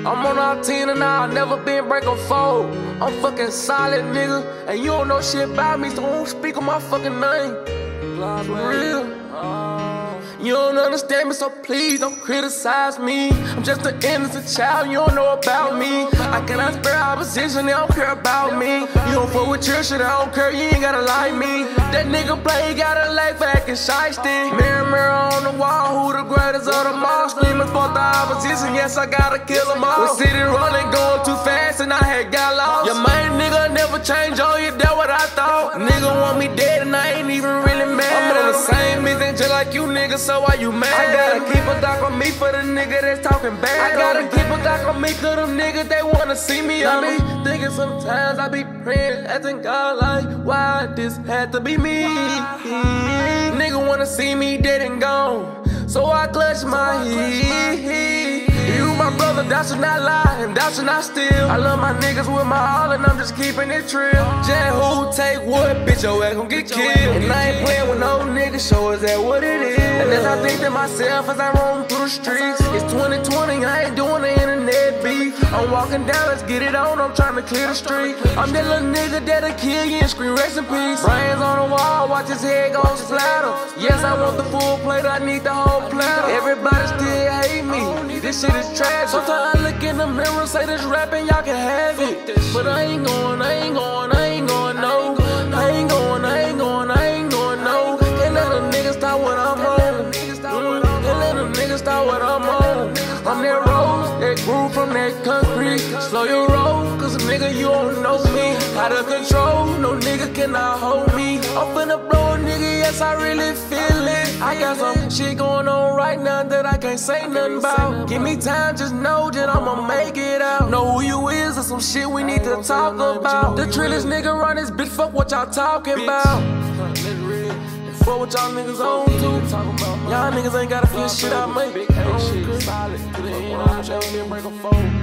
I'm on our team and I never been break a fold. I'm fucking solid, nigga, and you don't know shit about me, so don't speak on my fucking name. For real. You don't understand me, so please don't criticize me. I'm just an innocent child, you don't know about me. I cannot spare opposition, they don't care about me. You don't fuck with your shit, I don't care, you ain't gotta like me. That nigga play, got a leg back and shiesty. Mirror, mirror on the wall, who the greatest of them all? Screaming for the opposition, yes, I gotta kill them all. The city rolling, going too fast, and I had got lost. Your main nigga never changed, oh, you that what I thought. Nigga want me dead, and I ain't even really mad. I'm on the same mission, just like you niggas, so why you mad? I gotta keep a doc on me for the nigga that's talking bad. I gotta keep a doc on me for them niggas they wanna see me. I be thinking sometimes, I be praying, asking God like, why this had to be me? Nigga wanna see me dead and gone, so I clutch my heat. You my brother, thou should not lie, and thou should not steal. I love my niggas with my all, and I'm just keeping it real. Jan, who take what? Bitch, your ass gon' get killed. And I ain't playing with no niggas, show us that what it is. And as I think to myself as I roam through the streets, it's 2020, I ain't doing the internet beef. I'm walking down, let's get it on, I'm trying to clear the street. I'm that little nigga that'll kill you and scream rest in peace. Brains on the wall, watch his head go splatter. Yes, I want the full plate, I need the whole platter. Everybody still hate me, this shit is trash. Sometimes I look in the mirror, say this rapping, y'all can have it. But I ain't going, no. I ain't going, no. Can't let a nigga stop what I'm on. Can't let a nigga stop what I'm on. I'm that rose that grew from that concrete. Slow your roll, cause a nigga you don't know me. Out of control, no nigga cannot hold me. I'm finna blow a nigga, yes I really feel it. I got some shit going on right now that I can't say nothing about. Give me time, just know that I'ma make it out. Know who you is or some shit we need to talk about. The trillest nigga run this bitch, fuck what y'all talking about. Fuck what y'all niggas on to. Y'all niggas ain't gotta feel shit I make. Solid to the end, I'm never been break a fold.